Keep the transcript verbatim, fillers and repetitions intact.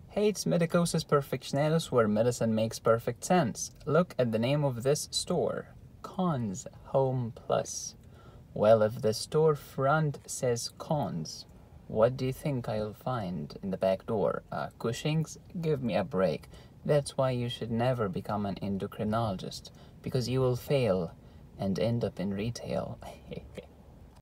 Hates medicosis perfectionalis, where medicine makes perfect sense. Look at the name of this store. Cons Home Plus. Well, if the storefront says cons, what do you think I'll find in the back door? Uh, Cushing's? Give me a break. That's why you should never become an endocrinologist, because you will fail and end up in retail.